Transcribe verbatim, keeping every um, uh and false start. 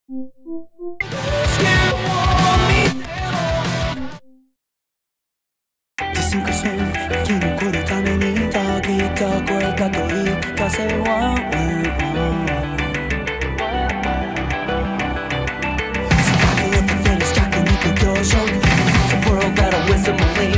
Cinco sueños生き残るためにたぎった声だと言い聞かせは Surviving at the finish 弱肉強食 The world got a wisdom only